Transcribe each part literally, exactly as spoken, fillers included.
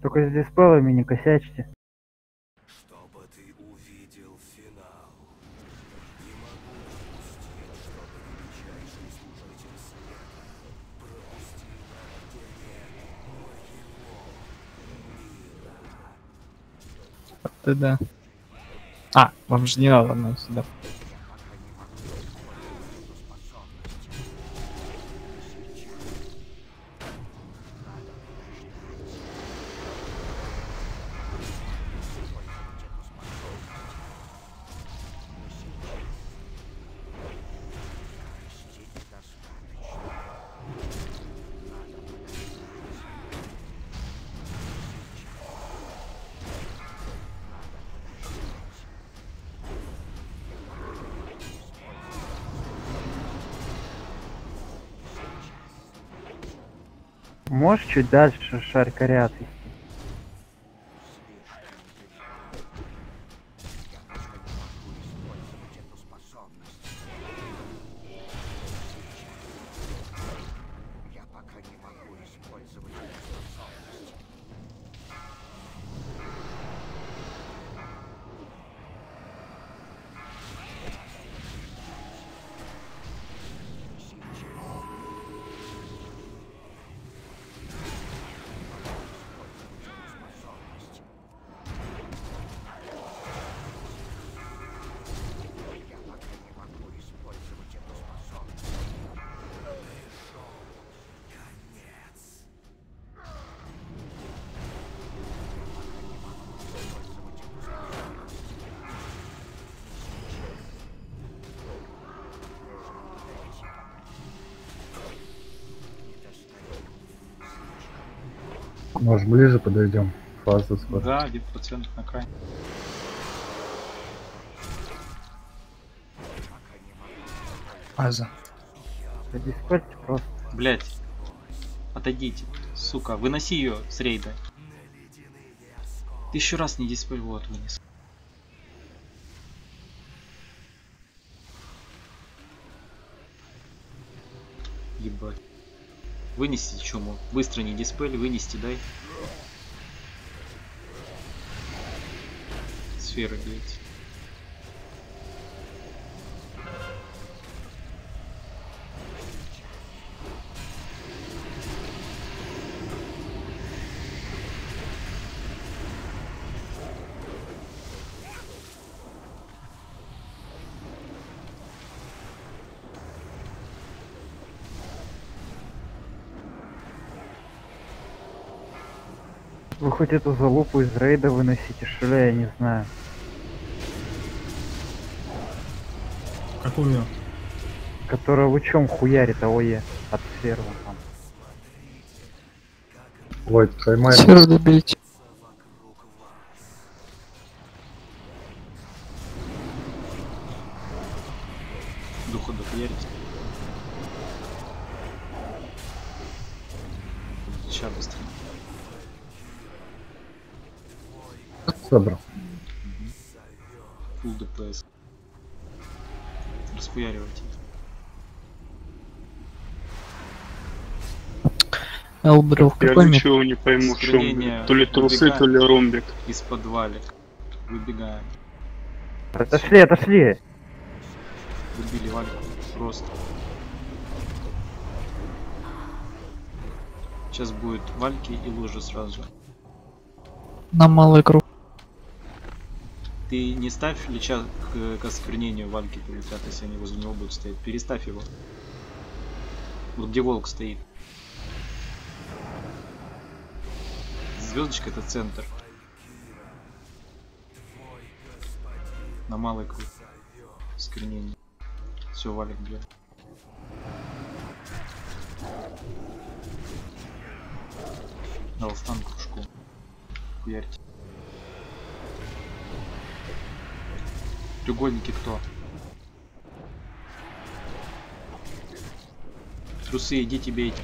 Только с диспелами не косячьте. Чтобы ты увидел финал. Не могу допустить, чтобы величайший служитель света пропустил рождение моего мира. Ты да. А, вам же не надо нам сюда. Можешь чуть дальше шарь-корят идти? Я пока не могу использовать эту способность. Может, ближе подойдем? Фаза скоро. Да, один процент на край. Фаза. Да диспельте просто. Блять. Отойдите. Сука, выноси ее с рейда. Ты еще раз не диспель, вот вынес. Ебать. Вынести чуму. Быстро не диспель, вынести дай. Сферы, блять. Вы хоть эту залупу из рейда выносите, что ли, я не знаю. Какую? Которая лучом хуярит АОЕ от сферы вон там. Ой, поймай. Сферу добейте. Духа дохуярить. Сейчас быстро. Собрал. Фулл ДПС. Расхуяривайте. Элбрил, Я какой ничего не пойму, что Сохранение то ли трусы, выбегаем. то ли ромбик. из подвалик. Выбегаем. Отошли, отошли! Выбили вальку. Просто. Сейчас будет вальки и лужи сразу же. На малый круг. Ты не ставь лича к, к осквернению вальки полетят, если они возле него будут стоять. Переставь его. Вот где волк стоит. Звездочка — это центр. На малый круг. Осквернение. Все, валик бьет. Дал стан кружку. Хуярьте. Треугольники кто? Трусы, идите бейте.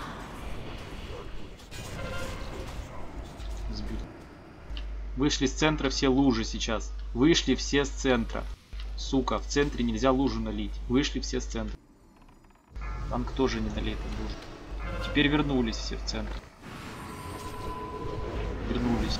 Сбили. Вышли с центра все лужи сейчас. Вышли все с центра. Сука, в центре нельзя лужу налить. Вышли все с центра. Танк тоже не налит лужу. Теперь вернулись все в центр. Вернулись.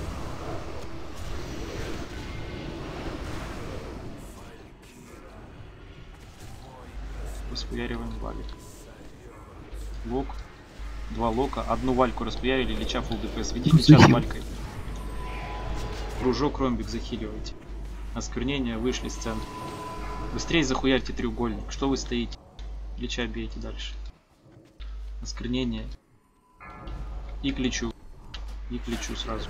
Распуяриваем валик. Лок. Два лока. Одну вальку распуярили, лича фулл ДПС. Веди лича с валькой. Кружок, ромбик захиливайте. Осквернение, вышли с центра. Быстрее захуярьте треугольник. Что вы стоите? Лича бейте дальше. Осквернение. И к личу. И к личу сразу.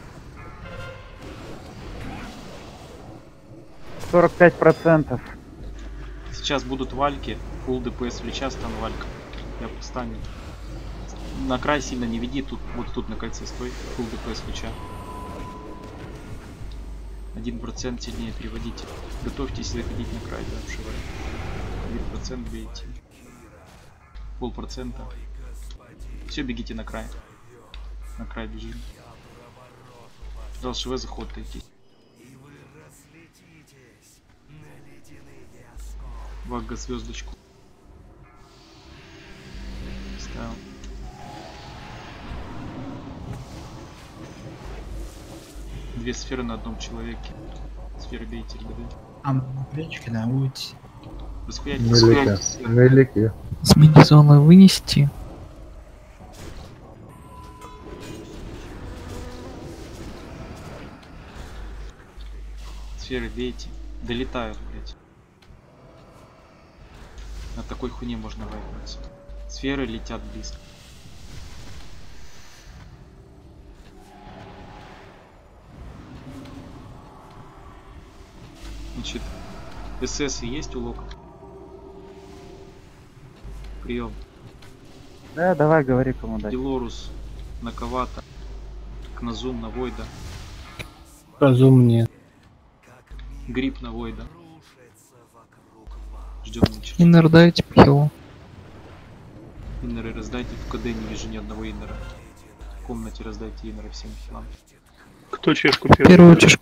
сорок пять процентов. Сейчас будут вальки. Фулл ДПС в лича, стан валька. Я встану. На край сильно не веди. Тут, вот тут на кольце стой. Фулл ДПС в лича. один процент сильнее переводите. Готовьтесь заходить на край, да, вшивай. один процент бейте. Полпроцента. Все, бегите на край. На край бежим. Дал ШВ заход идти. Вага звездочку. Ставил. Две сферы на одном человеке. Сферы бейте, РГД. А, плечки, да, улице. Расхуярьте, Велики. расхуярьте. Велики. С мини-зоны вынести. Сферы бейте. Долетают, блять. На такой хуйне можно вайпнуться. Сферы летят близко. Значит, СС есть у лока? Прием. Да, давай, говори, кому дать. Делорус на Кавата. Кназум на Войда. Разумнее. Гриб на Войда. Ждем ничего. Иннер дайте по хилу. Иннеры раздайте. В КД не вижу ни одного иннера. В комнате раздайте иннеры всем хилам. Кто чешку первый? Первую чешку.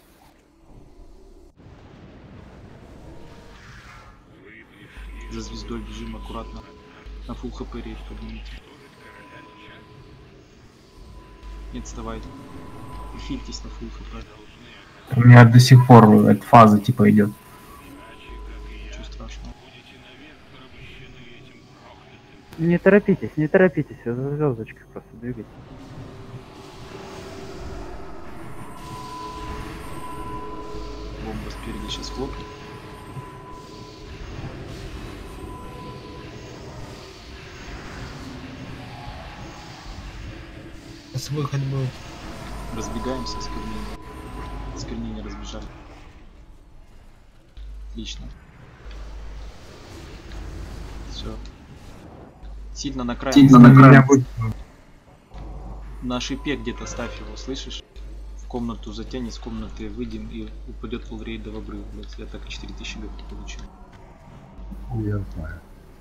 За звездой бежим аккуратно. На фулл хп рейд поднимите. Не отставайте. И хильтесь на фулл хп. У меня до сих пор эта фаза типа идет. Ничего страшного. Не торопитесь, не торопитесь, за звездочкой просто двигайтесь. Бомба спереди сейчас хлопнет. Сейчас выход будет. Разбегаемся с корнения. С корнения разбежали. Отлично. Все. Сильно на край. Сильно на край. На шипе где-то ставь его, слышишь? В комнату затяни, с комнаты выйдем и упадет фуллрейда в обрыв. Блять, я так четыре тысячи год получил. Я знаю.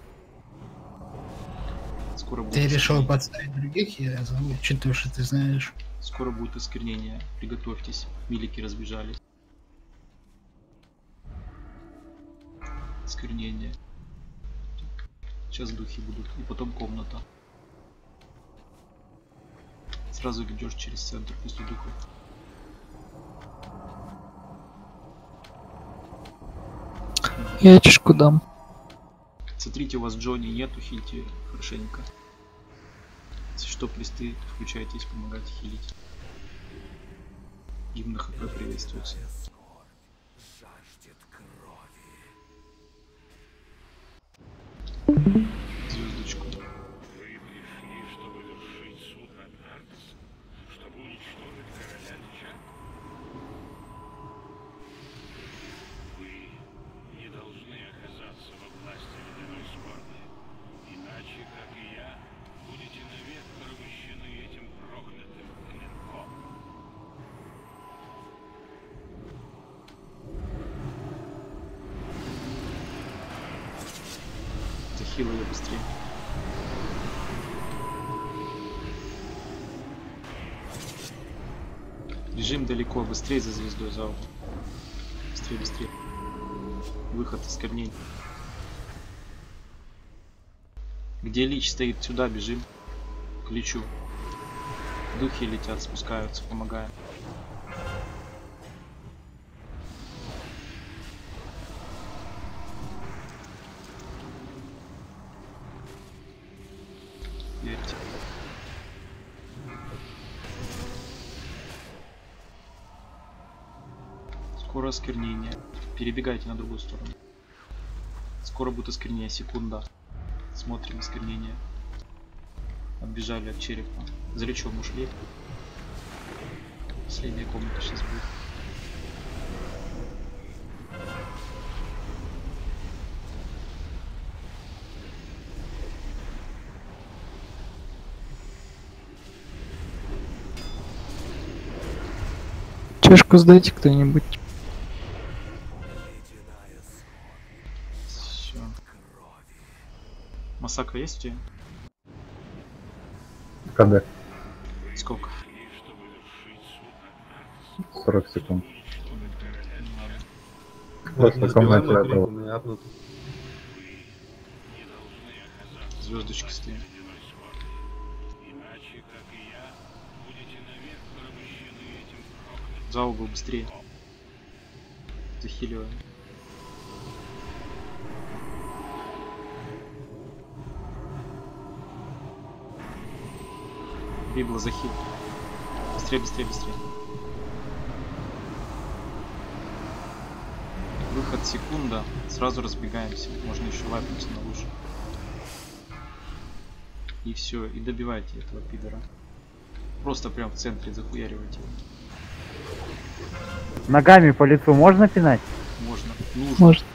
Скоро будет. Ты решил осквернение. подставить других, я учитываю, что ты знаешь. Скоро будет осквернение. Приготовьтесь. Милики разбежались. Осквернение. Сейчас духи будут. И потом комната. Сразу ведешь через центр после духов. Я чешку дам. Смотрите, у вас Джонни нету, хильте хорошенько. Если что, присты, включайтесь, помогайте хилить. Гимн на хп приветствуется. Жаждет крови. Звездочку. Захил ее быстрее. Режим далеко, быстрее за звездой за угол. Быстрее, быстрее. Выход из корней. Где Лич стоит, сюда бежим. К Личу. Духи летят, спускаются, помогаем. Верьте. Скоро осквернение. Перебегайте на другую сторону. Скоро будет осквернение, секунда. Смотрим осквернение. Отбежали от черепа. За речом ушли. Последняя комната сейчас будет. Чешку сдайте кто-нибудь. Все. Массакра есть у тебя? КД. Сколько? сорок секунд. Вот, Просто комнате разбиваем этого. у меня апнут. Звездочки стоят. За угол быстрее. Захиливаем. Библа захил. Быстрее, быстрее, быстрее. Выход секунда. Сразу разбегаемся. Можно еще вайпнуться на лучше. И все. И добивайте этого пидора. Просто прям в центре захуяривайте его. Ногами по лицу можно пинать? Можно. Нужно. Может.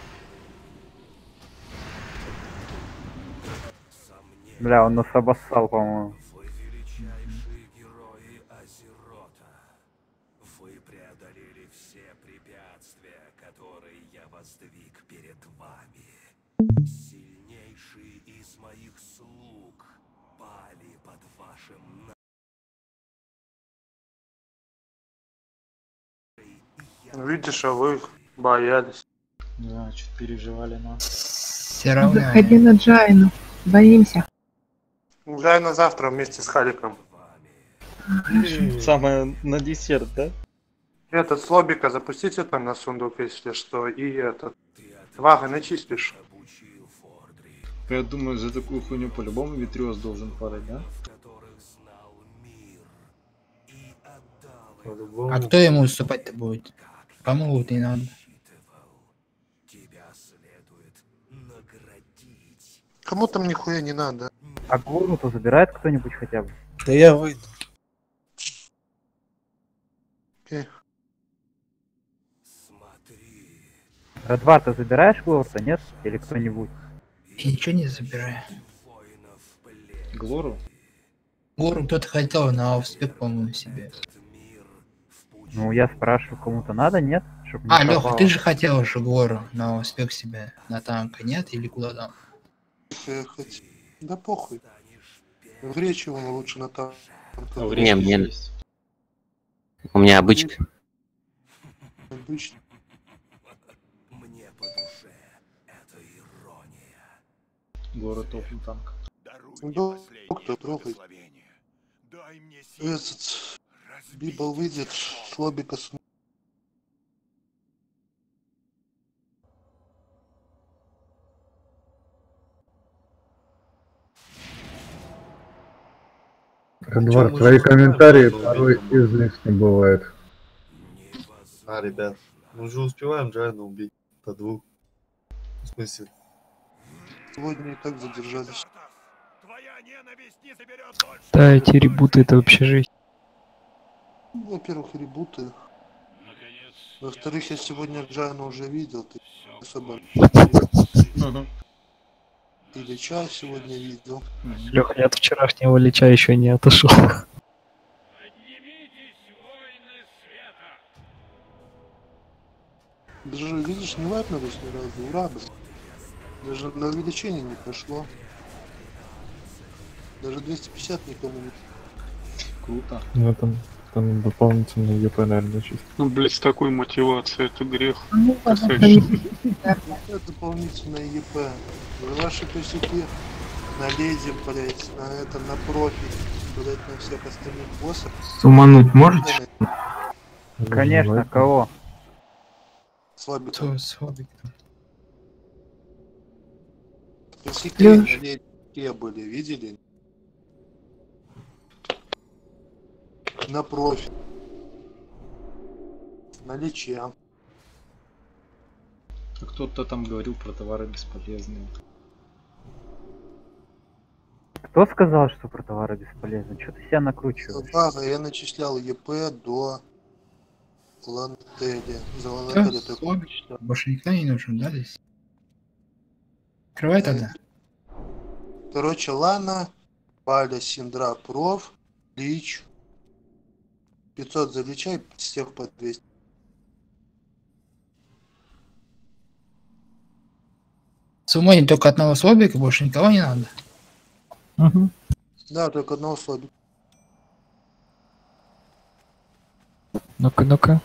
Бля, он нас обоссал, по-моему. Вы величайшие герои Азерота. Вы преодолели все препятствия, которые я воздвиг перед вами. Сильнейшие из моих слуг пали под вашим на- Видишь, а вы боялись. Да, чуть переживали, но... Все равно. Заходи на Джайну. Боимся. Гуляй на завтра вместе с Халиком. Самое на десерт, да? Этот с лобика запустите там на сундук, если что, и этот. Вага начистишь. Я думаю, за такую хуйню по-любому Витриоз должен падать, да? По-любому. А кто ему уступать-то будет? Кому вот не надо? Кому там нихуя не надо. А Гору-то забирает кто-нибудь хотя бы? Да я выйду. Окей. Редвар, ты забираешь Гору-то, нет? Или кто-нибудь? Я ничего не забираю. Глору? Гору кто-то хотел на успех, по-моему, себе. Ну, я спрашиваю, кому-то надо, нет? Чтоб не А, Леха, пропало. ты же хотел уже гору на успех себе на танка, нет? Или куда там? Ехать. Да похуй. В речи он лучше на там. Не, мне... У меня обычка. Обычно. Мне по душе эта ирония. Глора топ-н танк. Доктор, трогай. Этот... Библ выйдет, с лобика с... Эдвард, твои комментарии порой излишне бывает. А, ребят, мы уже успеваем Джайна убить по двух. В смысле? Сегодня и так задержались. Да, эти ребуты это вообще жесть. Ну, во-первых, ребуты. Во-вторых, я сегодня Джайна уже видел, ты особо... Или чай сегодня видел. Леха, я от вчерашнего лича еще не отошел. Даже, видишь, не вайпнулись ни разу, ура, блин. Даже на увеличение не прошло. Даже двести пятьдесят никому не... Круто. Ну там, там дополнительный ЕП, наверное, чисто. Ну, блядь, с такой мотивацией это грех. Ну, Это дополнительное ЕП. Ваши косяки на лезе, блядь, на этом, на профи. подать на всех остальных боссов. Сумануть можете? Конечно, кого? Слабик. Кто слабик? Косяки Лёш. на летке были, видели? На профи. На лече. А кто-то там говорил про товары бесполезные. Кто сказал, что про товары бесполезны? Что ты себя накручиваешь? Ага, я начислял ЕП до Лантеля. За Всё, Лантеля только слабик. Больше никто не нужен, да, здесь? Открывай тогда. Короче, Лана, Паля, Синдра, Проф, Лич. пятьсот за Лича и всех по двести. Сумонить только одного слабика, больше никого не надо. Угу. Да, только одного слабика. Ну-ка, ну-ка.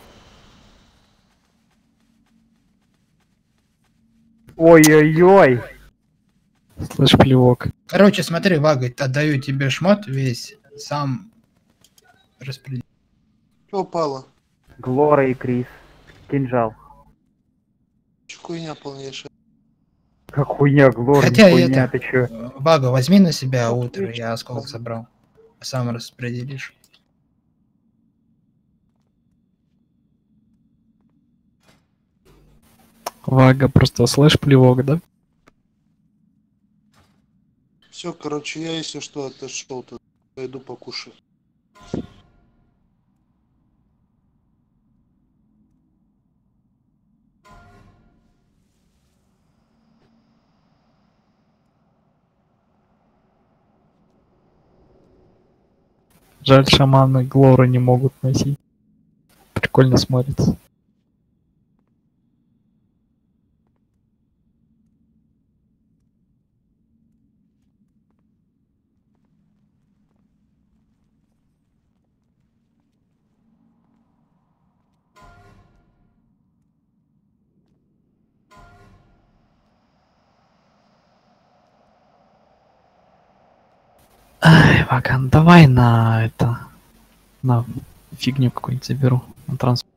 Ой-ой-ой! Слышь, плевок. Короче, смотри, Вага, отдаю тебе шмот весь, сам распределил. Что упало? Глора и Крис. Кинжал. Хуйня полнейшая. Как хуйня, Глора, Хотя не хуйня, это, ты чё? Вага, возьми на себя утро, я осколок собрал. Сам распределишь. Вага, просто слышь, плевок, да? Все, короче, я если что отошел, то пойду покушаю. Жаль, шаманы Глоры не могут носить. Прикольно смотрится. Ай, Ваган, давай на это... На фигню какую-нибудь заберу. На транспорт.